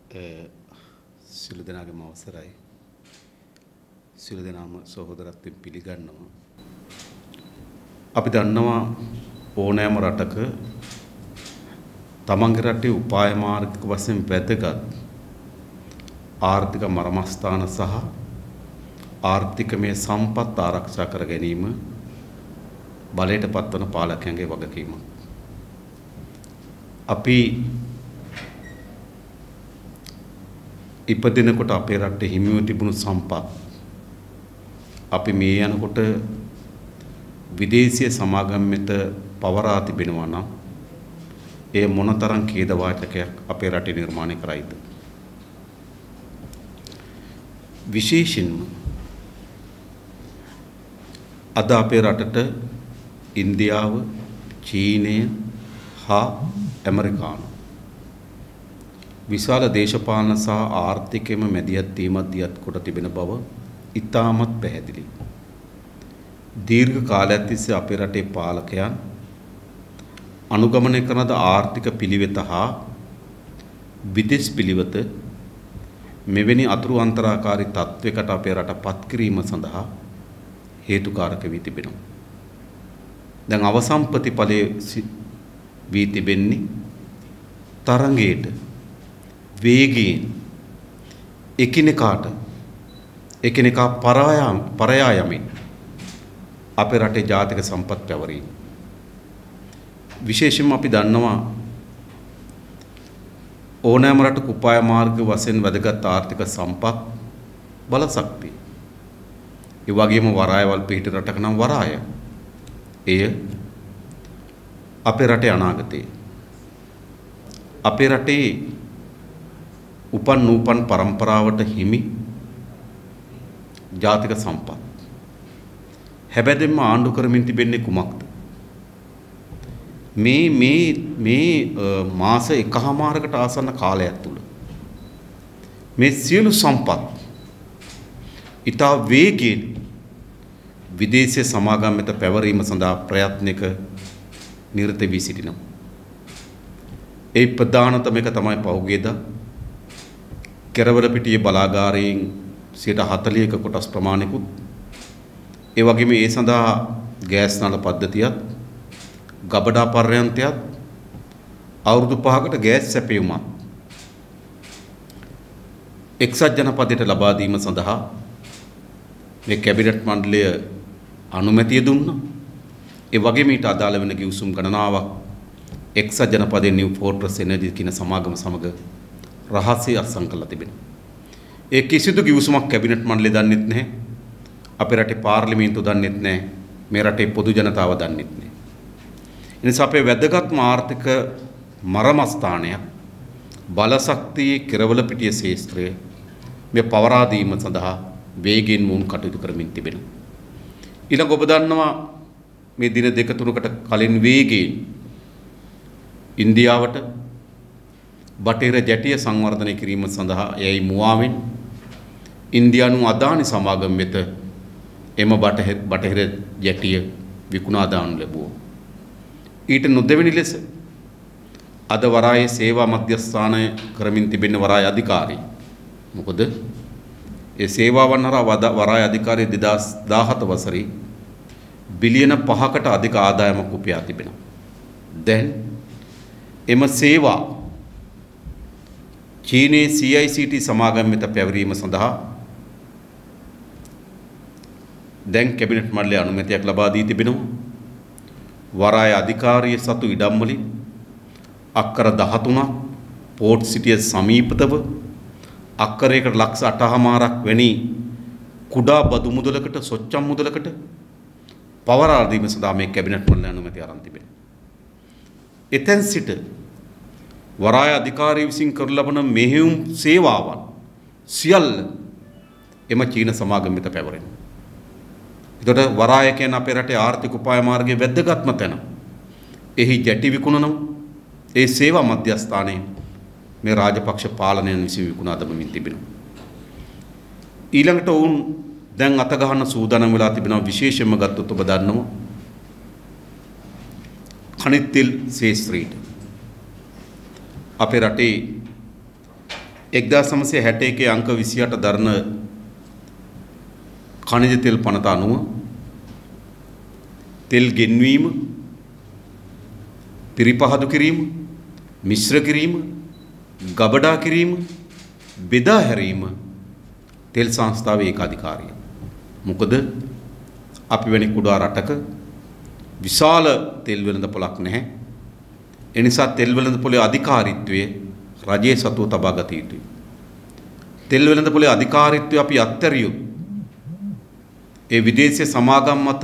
සිළු දෙනාගේම අවසරයි. සිළු දෙනාම සහෝදරත්වයෙන් පිළිගන්නවා. අපි දන්නවා ඕනෑම රටක තමන්ගේ රටේ උපාය මාර්ගික වශයෙන් වැදගත් ආර්ථික මර්මස්ථාන සහ ආර්ථිකමය සම්පත් ආරක්ෂා කර ගැනීම බලයට පත්වන පාලකයන්ගේ වගකීමක්. අපි ඉපදිනකොට අපේ රටේ හිමිව තිබුණු සම්පත් අපි මේ යනකොට විදේශීය සමාගම් වෙත පවරා තිබෙනවා නම් ඒ මොනතරම් ඛේද වාචකයක් අපේ රටේ නිර්මාණය කරයිද? විශේෂයෙන්ම අද අපේ රටට ඉන්දියාව, චීනය හා ඇමරිකානු විශාල දේශපාලන සහ ආර්ථිකයේම මැදිහත් වීමක් දියත් කොට තිබෙන බව ඉතාමත් පැහැදිලි. දීර්ඝ කාලයක් තිස්සේ අපේ රටේ පාලකයන් අනුගමනය කරන ආර්ථික පිළිවෙත හා විදේශ පිළිවෙත මෙවැනි අතුරු අන්තරාකාරී තත්වයකට අපේ රට පත් කිරීම සඳහා හේතුකාරක වී තිබෙනවා. දැන් අවසන් ප්‍රතිඵලයේ වී තිබෙන්නේ තරංගයට වේගයෙන් එකිනෙකා පරයා යමින් අපේ රටේ ජාතික සම්පත් පැවරීම. විශේෂයෙන්ම අපි දන්නවා ඕනෑම රටක උපාය මාර්ග වශයෙන් වැදගත් ආර්ථික සම්පත් බල ශක්තිය. ඒ වගේම වරායවල් පිහිටි රටක නම් වරාය. එය අපේ රටේ අනාගතය. අපේ රටේ උපන් පරම්පරාවට හිමි ජාතික සම්පත්. හැබැයිම ආණ්ඩු කරමින් තිබෙන්නේ කුමක්ද? මේ මාස එකහමාරකට ආසන්න කාලයක් තුල මේ සියලු සම්පත් ඊට වේගයෙන් විදේශීය සමාගම් වෙත පැවරීම සඳහා ප්‍රයත්නක නිරත වී සිටිනවා. ඒ ප්‍රධානතම එක තමයි පහුගියදා කෙරවලපිටිය බලාගාරයෙන් 40ක කොටස් ප්‍රමාණිකුත් ඒ වගේම ඒ සඳහා ගෑස් නල පද්ධතියත් ගබඩා පර්යන්තයත් අවුරුදු 5කට ගෑස් සැපයුමත් එක්සත් ජනපදයට ලබා දීම සඳහා මේ කැබිනට් මණ්ඩලය අනුමැතිය දුන්නා. ඒ වගේම ඊට අදාළ වෙන ගිවිසුම් ගණනාවක් එක්සත් ජනපදයේ නිව් ෆෝර්ට්‍රස් එනර්ජි කියන සමාගම සමග රහස්‍ය අත්සන් කරලා තිබෙනවා. ඒ කිසිදු ගිවිසුමක් කැබිනට් මණ්ඩලය දන්නෙත් නැහැ. අපේ රටේ පාර්ලිමේන්තුව දන්නෙත් නැහැ. මේ රටේ පොදු ජනතාව දන්නෙත් නැහැ. එනිසා අපේ වැදගත්ම ආර්ථික මරමස්ථානයක් බලශක්තියේ කෙරවලපිටිය ශේත්‍රය මේ පවරා දීම සඳහා වේගයෙන් මුන් කටයුතු කරමින් තිබෙනවා. ඊළඟ ඔබ දන්නවා මේ දින දෙක තුනකට කලින් වේගයෙන් ඉන්දියාවට බටහිර ජැටිය සංවර්ධනය කිරීම සඳහා එයි මුවාවෙන් ඉන්දියානු අදානි සමාගම් වෙත එම බටහිර ජැටිය විකුණා දානු ලැබුවා. ඊට නොදෙවෙනි ලෙස අද වරායේ සේවා මධ්‍යස්ථානය කරමින් තිබෙන වරාය අධිකාරී. මොකද ඒ සේවාවන් හරහා වරාය අධිකාරී 2017 වසරේ බිලියන 5කට අධික ආදායමක් උපයා තිබෙනවා. දැන් එම සේවා චීනයේ CICT සමාගම් වෙත පැවරීම සඳහා දැන් කැබිනට් මණ්ඩලයේ අනුමැතියක් ලබා දී තිබෙනවා. වරාය අධිකාරිය සතු ඉඩම් වලින් අක්කර 13ක් පෝට් සිටිය සමීපතව අක්කරයකට ලක්ෂ 8මාරක් වැනි කුඩා බදු මුදලකට සොච්චම් මුදලකට පවරා දීම සඳහා මේ කැබිනට් මණ්ඩලය අනුමැතිය අරන් තිබෙනවා. එතෙන් සිට වරාය අධිකාරිය විසින් කරන ලබන මෙහෙයුම් සේවාවන් සියල්ල එම චීන සමාගම වෙත පැවරෙනවා. එතකොට වරාය කියන අපේ රටේ ආර්ථික උපාය මාර්ගයේ වැදගත්ම තැන. එහි ජැටි විකුණනවා. ඒ සේවා මධ්‍යස්ථානයේ මේ රාජපක්ෂ පාලනයන් විසින් විකුණා දමමින් තිබෙනවා. ඊළඟට වුන් දැන් අත ගහන සූදානම් වෙලා තිබෙනවා. විශේෂයෙන්ම ගත්තොත් ඔබ දන්නවා खनिज तेल ශේත්‍රයට අපේ රටේ 1961 අංක 28 දරන ඛනිජ තෙල් පනත අනුව තෙල් ගෙන්වීම, පිරිපහදු කිරීම, මිශ්‍ර කිරීම, ගබඩා කිරීම, බෙදා හැරීම තෙල් සංස්ථාවේ ඒකාධිකාරිය. මොකද අපි වෙන කුඩා රටක විශාල තෙල් වෙළඳපොළක් නැහැ. ඒ නිසා තෙල් වෙළඳපොළේ අධිකාරීත්වය රජයේ සතුව තබා ගත යුතුයි. තෙල් වෙළඳපොළේ අධිකාරීත්වය අපි අත්හැරියොත් ඒ විදේශීය සමාගම් මත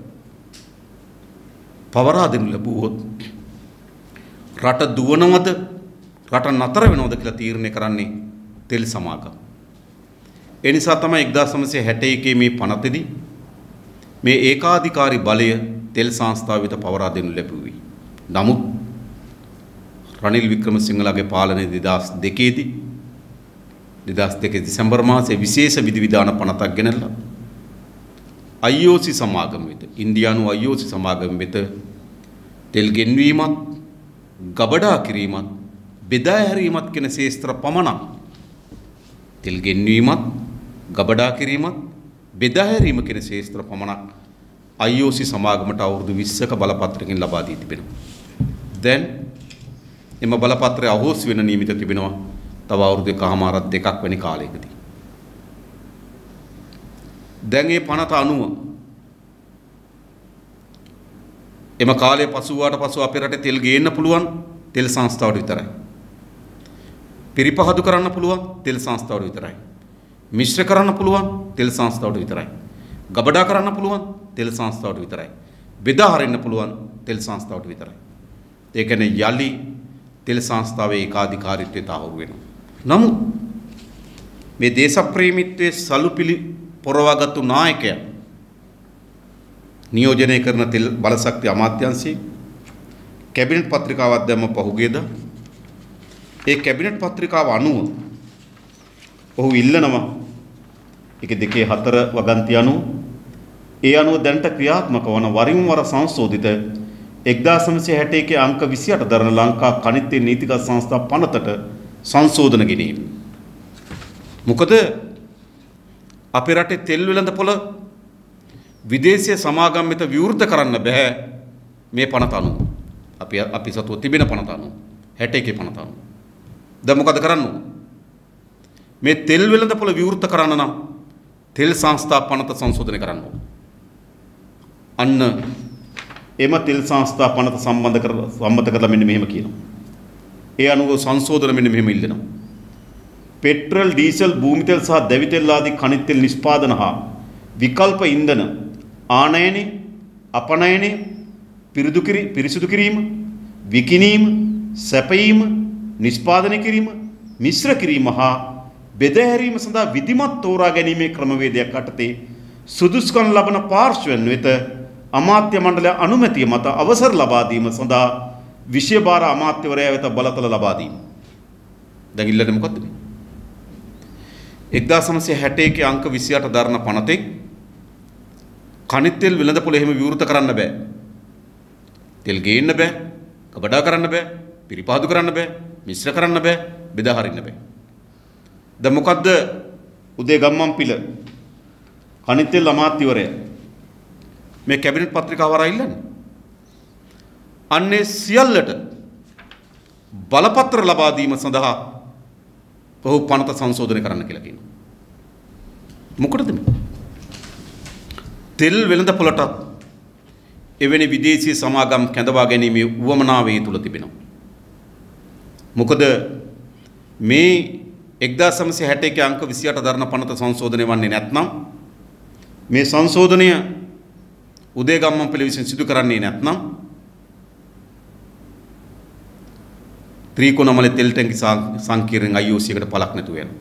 පවරා දෙනු ලැබුවොත් රට දුවනවද රට නතර වෙනවද කියලා තීරණය කරන්නේ තෙල් සමාගම්. ඒ නිසා තමයි 1961 මේ පනතේදී මේ ඒකාධිකාරී බලය තෙල් සංස්ථාව වෙත පවරා දෙනු ලැබුවේ. නමුත් රනිල් වික්‍රමසිංහලගේ පාලනයේ 2002 දී 2002 දෙසැම්බර් මාසයේ විශේෂ විධිවිධාන පනතක් ගෙනල්ලා IOC සමාගම වෙත ඉන්දියානු IOC සමාගම වෙත තෙල් ගෙන්වීමත් ගබඩා කිරීමත් බෙදා හැරීමත් කියන ශේස්ත්‍ර පමණක් තෙල් ගෙන්වීමත් ගබඩා කිරීමත් බෙදා හැරීම කියන ශේස්ත්‍ර පමණක් IOC සමාගමට අවුරුදු 20ක බලපත්‍රකින් ලබා දී තිබෙනවා. දැන් එම බලපත්‍රය අහෝසි වෙන නියමිත තිබෙනවා තව අවුරුදු එකමාරක් දෙකක් වැනි කාලයකදී. දැන් මේ පනත අනුව එම කාලය පසු වුණාට පසු අපේ රටේ තෙල් ගේන්න පුළුවන් තෙල් සංස්ථාවට විතරයි. පිරිපහදු කරන්න පුළුවන් තෙල් සංස්ථාවට විතරයි. මිශ්‍ර කරන්න පුළුවන් තෙල් සංස්ථාවට විතරයි. ගබඩා කරන්න පුළුවන් තෙල් සංස්ථාවට විතරයි. බෙදා හරින්න පුළුවන් තෙල් සංස්ථාවට විතරයි. ඒ කියන්නේ යලි තෙල් සංස්ථාවේ ඒකාධිකාරීත්වය තහවුරු වෙනවා. නමුත් මේ දේශප්‍රේමීත්වයේ සලුපිලි පොරවාගත්තු නායකයා නියෝජනය කරන තෙල් බලශක්ති අමාත්‍යාංශයේ කැබිනට් පත්‍රිකාවක් දැම්ම පහුගියදා. ඒ කැබිනට් පත්‍රිකාව අනුව ඔහු ඉල්ලනවා 1-2-4 වගන්ති අනුව ඒ අනුව දැනට ක්‍රියාත්මක වන වරින් වර සංශෝධිත 1961 අංක 28 දරන ලංකා ඛනිජ තෙල් නීතිගත සංස්ථා පනතට සංශෝධන ගෙනීම. මොකද අපේ රටේ තෙල් වෙළඳපොළ විදේශීය සමාගම් වෙත විවෘත කරන්න බෑ මේ පනත අනුව. අපි සතුව තිබෙන පනත අනුව 61 පනත අනුව. දැන් මොකද කරන්න ඕන? මේ තෙල් වෙළඳපොළ විවෘත කරන්න නම් තෙල් සංස්ථා පනත සංශෝධනය කරන්න ඕන. අන්න එම තෙල් සංස්ථා පනත සම්මත කරලා මෙන්න මෙහෙම කියනවා. ඒ අනුව සංශෝධන මෙන්න මෙහෙම ඉල්ලනවා. පෙට්‍රල් ඩීසල් භූමි තෙල් සහ දැවි තෙල් ආදී ඛනිජ තෙල් නිෂ්පාදන හා විකල්ප ඉන්ධන ආනයනය අපනයනය පිරිසුදු කිරීම විකිණීම සැපයීම නිෂ්පාදනය කිරීම මිශ්‍ර කිරීම හා බෙදා හැරීම සඳහා විධිමත් තෝරා ගැනීමේ ක්‍රමවේදයක් යටතේ සුදුසුකම් ලබන පාර්ශ්වයන් වෙත අමාත්‍ය මණ්ඩලය අනුමැතිය මත අවසර ලබා දීම සඳහා විෂය භාර අමාත්‍යවරයා වෙත බලතල ලබා දීම. දැන් ඉල්ලන්නේ මොකද්ද මේ? 1961 අංක 28 දරන පනතේ ඛනිජ තෙල් වෙළඳපොළ එහෙම විවෘත කරන්න බෑ. තෙල් ගේන්න බෑ, කබඩා කරන්න බෑ, පිරිපහදු කරන්න බෑ, මිශ්‍ර කරන්න බෑ, බෙදා හරින්න බෑ. දැන් මොකද්ද උදේ ගම්මන්පිල ඛනිජ තෙල් අමාත්‍යවරයා මේ කැබිනට් පත්‍රිකාව වරා ඉල්ලන්නේ? අන්නේ සියල්ලට බලපත්‍ර ලබා දීම සඳහා ඔහු පනත සංශෝධනය කරන්න කියලා කියනවා. මොකටද මේ? තෙල් වෙළඳපොළට එවැනි විදේශීය සමාගම් කැඳවා ගැනීමේ උවමනාව ඒ තුල තිබෙනවා. මොකද මේ 1961 අංක 28 දරන පනත සංශෝධනය වන්නේ නැත්නම් මේ සංශෝධනය උදේ ගම්මන්පිල විසින් සිදු කරන්නේ නැත්නම් ත්‍රිකෝණමලේ තෙල් ටැංකි සංකීර්ණයෙන් IOC එකට පළක් නැතුව යනවා.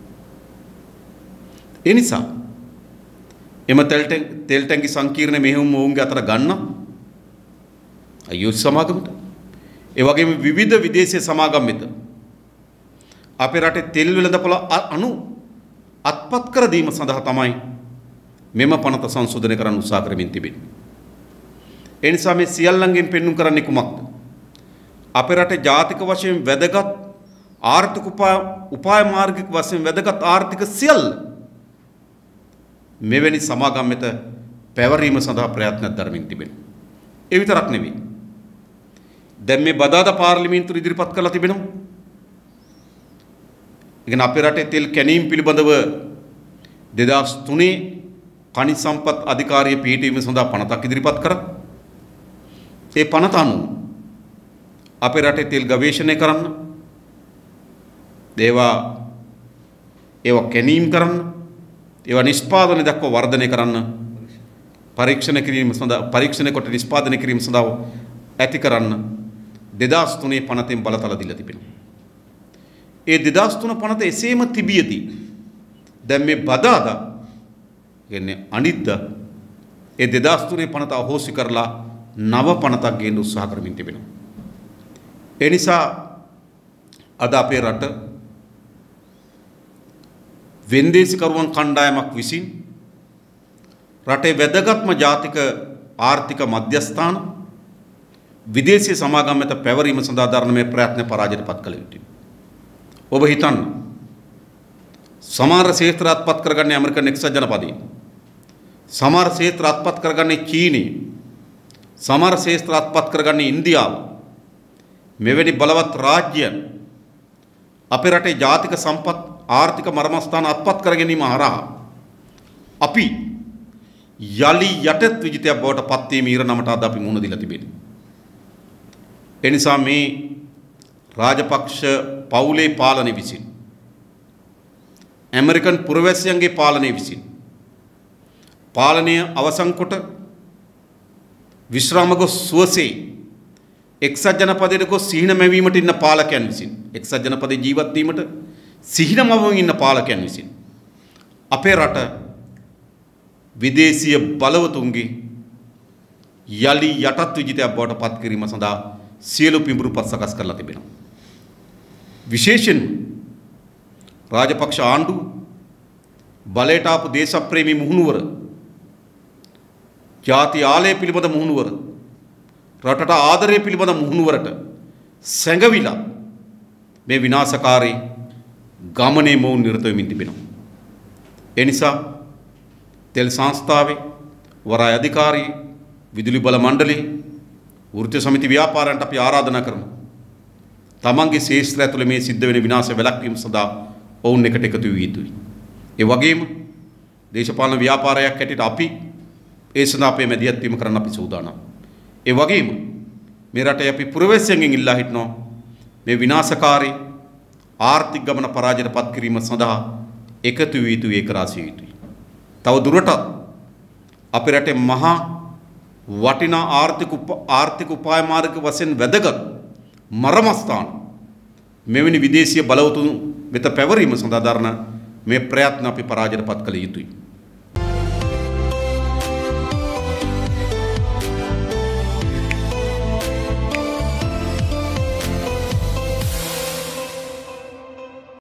ඒ නිසා එම තෙල් ටැංකි සංකීර්ණ මෙහෙයුම් ඔවුන්ගේ අතර ගන්න IOC සමාගමට ඒ වගේම විවිධ විදේශීය සමාගම් වෙත අපේ රටේ තෙල් වෙළඳපොළ අත්පත් කර දීම සඳහා තමයි මෙම පනත සංශෝධනය කරන්න උත්සාහ කරමින් තිබෙන්නේ. ඒ නිසා මේ සියල්ලංගෙන් පෙන්눔 කරන්නේ කුමක්ද? අපේ රටේ ජාතික වශයෙන් වැදගත් ආර්ථික උපාය මාර්ගික වශයෙන් වැදගත් ආර්ථික සියල්ල මෙවැනි සමාගම් වෙත පැවරීම සඳහා ප්‍රයත්නයක් දරමින් තිබෙනවා. ඒ විතරක් නෙවෙයි. දැන් මේ බදාදා පාර්ලිමේන්තුව ඉදිරිපත් කරලා තිබෙනවා. ඉගෙන අපේ රටේ තෙල් කැණීම් පිළිබඳව 2003 khනිජ සම්පත් අධිකාරිය පිහිටීම සඳහා පනතක් ඉදිරිපත් කරා. ඒ පනත අනුව අපේ රටේ තෙල් ගවේෂණය කරන්න, ඒවා කැණීම් කරන්න, ඒවා නිෂ්පාදනය දක්වා වර්ධනය කරන්න, පරීක්ෂණ කොට නිෂ්පාදනය කිරීම සඳහා ඇති කරන්න 2003 පනතෙන් බලතල දීලා තිබෙනවා. ඒ 2003 පනත එසේම තිබියදී දැන් මේ බදාදා කියන්නේ අනිද්දා ඒ 2003 පනත අහෝසි කරලා නව පනතක් ගේන්න උත්සාහ කරමින් තිබෙනවා. ඒ නිසා අද අපේ රට වෙන්දේසිකරුවන් කණ්ඩායමක් විසින් රටේ වැදගත්ම ජාතික ආර්ථික මධ්‍යස්ථාන විදේශීය සමාගම් වෙත පැවරීම සඳහා දරන මේ ප්‍රයත්න පරාජයට පත් කළ යුතුයි. ඔබ හිතන්න සමහර ක්ෂේත්‍ර අත්පත් කරගන්නේ ඇමරිකන් එක්සත් ජනපදයේ, සමහර ක්ෂේත්‍ර අත්පත් කරගන්නේ චීනයේ, සමහර ක්ෂේත්‍ර අත්පත් කරගන්නේ ඉන්දියාව. මෙවැනි බලවත් රාජ්‍යයන් අපේ රටේ ජාතික සම්පත් ආර්ථික මර්මස්ථාන අත්පත් කර ගැනීම හරහා අපි යලි යටත් විජිතයක් බවට පත් වීම ඊරනමට අද අපි මුහුණ දීලා තිබෙනවා. ඒ නිසා මේ රාජපක්ෂ පවුලේ පාලනය විසින්, ඇමරිකන් පුරවැසියන්ගේ පාලනය විසින් පාලනය අවසන් කොට විශ්‍රාම ගොස් සුවසේ එක්සත් ජනපදයට ගොස් සිහින මැවීමට ඉන්න පාලකයන් විසින්, එක්සත් ජනපදයේ ජීවත් වීමට සිහින මවමින් ඉන්න පාලකයන් විසින් අපේ රට විදේශීය බලවතුන්ගේ යලි යටත් විජිතයක් බවට පත් කිරීම සඳහා සියලු පිඹුරුපත් සකස් කරලා තිබෙනවා. විශේෂයෙන් රාජපක්ෂ ආණ්ඩුව බලයට ආපු දේශප්‍රේමී මුහුණුවර, ජාති ආලය පිළිබඳ මුහුණුවර, රටට ආදරය පිළිබඳ මුහුණුවරට සැඟවිලා මේ විනාශකාරී ගමනේ මොවුන් නිරත වෙමින් තිබෙනවා. ඒ නිසා තෙල් සංස්ථාවේ වරාය අධිකාරී, විදුලි බල මණ්ඩලයේ, වෘත්තීය සමිති ව්‍යාපාරයන්ට අපි ආරාධනා කරනවා. තමන්ගේ ශේෂ්ත්‍රය ඇතුළේ මේ සිද්ධ වෙන විනාශ වැළැක්වීම සඳහා ඔවුන් එකට එකතු විය යුතුයි. ඒ වගේම දේශපාලන ව්‍යාපාරයක් හැටියට අපි ඒ සඳහා අපේ මැදිහත් වීම කරන්න අපි සූදානම්. ඒ වගේම මේ රටේ අපි පුරවැසියන්ගෙන් ඉල්ලා හිටනවා මේ විනාශකාරී ආර්ථික ගමන පරාජයට පත් කිරීම සඳහා එකතු විය යුතුයි, ඒක රාශිය යුතුයි. තව දුරටත් අපේ රටේ මහා වටිනා ආර්ථික උපාය මාර්ග වශයෙන් වැදගත් මරමස්ථාන මෙවැනි විදේශීය බලවතුන් වෙත පැවරීම සඳහා දරන මේ ප්‍රයත්න අපි පරාජයට පත් කළ යුතුයි.